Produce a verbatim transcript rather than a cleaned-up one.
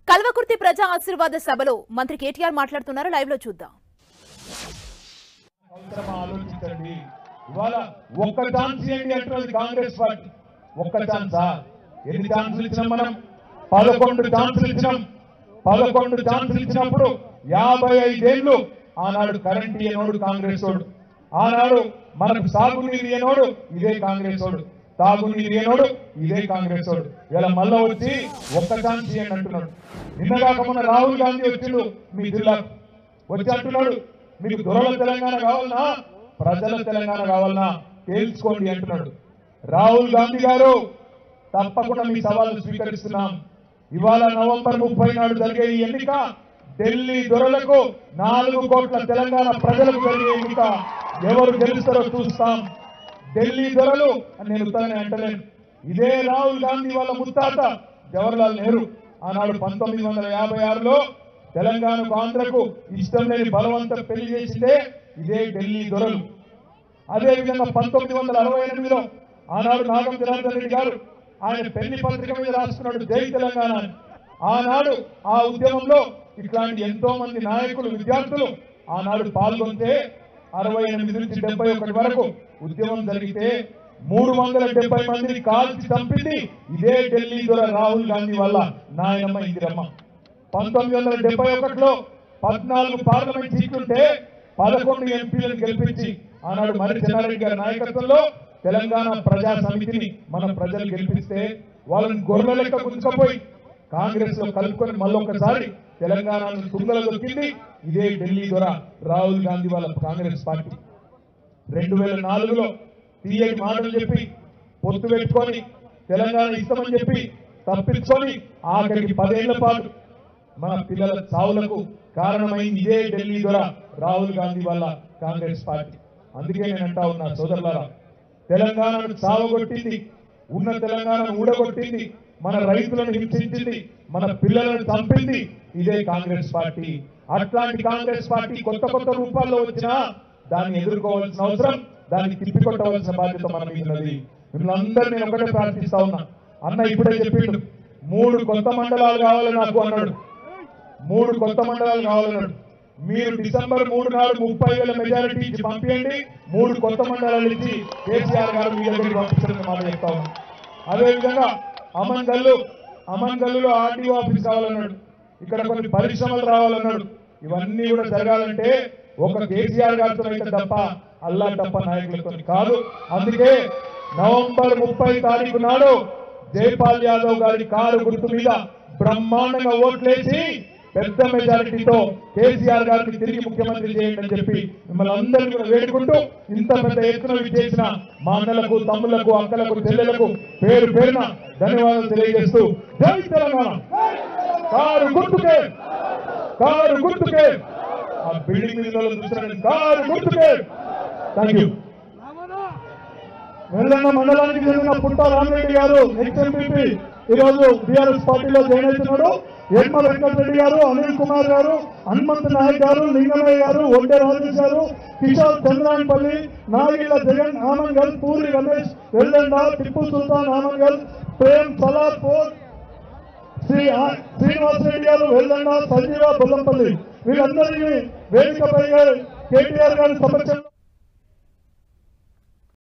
కల్వకుర్తి ప్రజా ఆశీర్వాద సభలో మంత్రి కేటీఆర్ మాట్లాడుతున్నారు. లైవ్ లో చూద్దాం. ఆలోచించండి, ఇవాళ ఒక్క ఛాన్స్ ఏంటి అంటున్నది కాంగ్రెస్ పార్టీ. ఒక్క ఛాన్సా? ఎన్ని ఛాన్సులు ఇచ్చినాం మనం? పదకొండు ఛాన్సులు ఇచ్చినాం. పదకొండు ఛాన్సులు ఇచ్చినప్పుడు యాభై ఐదేళ్లు ఆనాడు కరెంట్ ఇయ్యనోడు కాంగ్రెస్ వాడు, ఆనాడు మనకు సాగునీరు ఇయ్యనోడు ఇదే కాంగ్రెస్ వాడు, తాగునీరు ఇయ్యనోడు ఇదే కాంగ్రెస్ వాడు. ఇలా మళ్ళా వచ్చి ఒక్క ఛాన్స్ ఇయ్యండి అంటున్నాడు. నిన్నగాక మొన్న రాహుల్ గాంధీ వచ్చిండు మీ జిల్లాకు, వచ్చి అంటున్నాడు మీకు దొరల తెలంగాణ కావాలన్నా ప్రజల తెలంగాణ కావాలన్నా తేల్చుకోండి అంటున్నాడు. రాహుల్ గాంధీ గారు తప్పకుండా మీ సవాలు స్వీకరిస్తున్నాం. ఇవాళ నవంబర్ ముప్పై నాడు జరిగే ఈ ఎన్నిక ఢిల్లీ దొరలకు నాలుగు కోట్ల తెలంగాణ ప్రజలకు జరిగే ఎన్నిక. ఎవరు గెలుస్తారో చూస్తాం. ఢిల్లీ దొరలు అని నేను ఉత్తగానే అంటలేను. ఇదే రాహుల్ గాంధీ వాళ్ళ ముత్తాత జవహర్లాల్ నెహ్రూ ఆనాడు పంతొమ్మిది వందల యాభై ఆరులో తెలంగాణకు ఆంధ్రకు ఇష్టం లేని బలవంత పెళ్లి చేసిందే ఇదే ఢిల్లీ దొరలు. అదేవిధంగా పంతొమ్మిది వందల అరవై ఎనిమిదిలో ఆనాడు నాగం జనార్దన్ రెడ్డి గారు ఆయన పెళ్లి పత్రిక మీద రాసుకున్నాడు జై తెలంగాణ. ఆనాడు ఆ ఉద్యమంలో ఇట్లాంటి ఎంతో మంది నాయకులు విద్యార్థులు ఆనాడు పాల్గొంటే అరవై ఎనిమిది నుంచి డెబ్బై ఒకటి వరకు ఉద్యమం జరిగితే మూడు వందల డెబ్బై మందిని కాల్చి చంపింది ఇదే ఢిల్లీ దొర రాహుల్ గాంధీ వల్ల నాయనమ్మ ఇందిరమ్మ. పంతొమ్మిది వందల డెబ్బై ఒకటిలో పద్నాలుగు పార్లమెంట్ సీట్లుంటే పదకొండు ఎంపీలను గెలిపించి ఆనాడు మరి చెన్నారెడ్డి గారి నాయకత్వంలో తెలంగాణ ప్రజా సమితిని మన ప్రజలు గెలిపిస్తే వాళ్ళని గొర్రెల లెక్క గుంజుకపోయి కాంగ్రెస్ లో కలుపుకొని మళ్ళొక్కసారి తెలంగాణను తుంగలో దొక్కింది ఇదే ఢిల్లీ ద్వారా రాహుల్ గాంధీ వాళ్ళ కాంగ్రెస్ పార్టీ. రెండు వేల నాలుగులో తీయటి మాటలు చెప్పి పొత్తు పెట్టుకొని తెలంగాణ ఇస్తామని చెప్పి తప్పించుకొని ఆఖరికి పదేళ్ల పాటు మన పిల్లల చావులకు కారణమైంది ఇదే ఢిల్లీ ద్వారా రాహుల్ గాంధీ వాళ్ళ కాంగ్రెస్ పార్టీ. అందుకే నేను అంటా ఉన్నా సోదరులారా, తెలంగాణను చావగొట్టింది, ఉన్న తెలంగాణను ఊడగొట్టింది, మన రైతులను హింసించింది, మన పిల్లలను చంపింది ఇదే కాంగ్రెస్ పార్టీ. అట్లాంటి కాంగ్రెస్ పార్టీ కొత్త కొత్త రూపాల్లో వచ్చినా దాన్ని ఎదుర్కోవాల్సిన అవసరం, దాన్ని తిప్పికొట్టవలసిన బాధ్యత మన మీద ఉన్నది. మిమ్మల్ని అందరూ నేను ఒకటే ప్రార్థిస్తా ఉన్నా. అన్న ఇప్పుడే చెప్పిండు మూడు కొత్త మండలాలు కావాలి నాకు అన్నాడు. మూడు కొత్త మండలాలు కావాలన్నాడు. మీరు డిసెంబర్ మూడు నాడు ముప్పై వేల మెజారిటీ ఇచ్చి పంపించండి, మూడు కొత్త మండలాలు ఇచ్చి కేసీఆర్ గారు మీ దగ్గరికి పంపించడం మాట చెప్తా ఉన్నాం. అదేవిధంగా అమన్గల్లు అమన్గల్లులో ఆర్డీఓ ఆఫీస్ కావాలన్నాడు. ఇక్కడ కొన్ని పరిశ్రమలు రావాలన్నాడు. ఇవన్నీ కూడా జరగాలంటే ఒక కేసీఆర్ గారితో అయితే తప్ప అల్లా తప్ప నాయకులతో కాదు. అందుకే నవంబర్ ముప్పై తారీఖు నాడు జైపాల్ యాదవ్ గారి కారు గుర్తు మీద బ్రహ్మాండంగా ఓట్లేసి పెద్ద మెజారిటీతో కేసీఆర్ గారిని తిరిగి ముఖ్యమంత్రి చేయండి అని చెప్పి మిమ్మల్ని అందరినీ కూడా వేడుకుంటూ ఇంత పెద్ద ఎత్తున విచ్చేసిన మా అన్నలకు, తమ్ముళ్లకు, అక్కలకు, చెల్లెలకు పేరు పేరున ధన్యవాదాలు తెలియజేస్తూ జై తెలంగాణ. కారు గుర్తుకే, కారు గుర్తుకే. ఆ బిల్డింగ్ మీద చూస్తున్నాను, కారు గుర్తుకే. Thank you. వెల్లన్న మండలానికి చెందిన పుట్ట రామరెడ్డి గారు ఎక్స్ ఎంపీపీ ఈ రోజు బీఆర్ఎస్ పార్టీలో జాయిన్ అవుతున్నాడు. యన్మ వెంకటరెడ్డి గారు, అనిల్ కుమార్ గారు, హనుమంత్ నాయక్ గారు, లింగమయ్య గారు, ఒడ్డే రాజేష్ గారు, కిషోర్ చంద్రాన్పల్లి, నాగిళ్ల జగన్, ఆమన్గల్, పూరి రమేష్, వెల్లండ, టిప్పు సుల్తాన్, ఆమన్గల్, ప్రేమ్ సలాపూర్, శ్రీ శ్రీనివాసరెడ్డి గారు, వెల్లండ, సంజీవ బొల్లంపల్లి, వీళ్ళందరినీ వేదికపై కేటీఆర్ గారి సమక్షంలో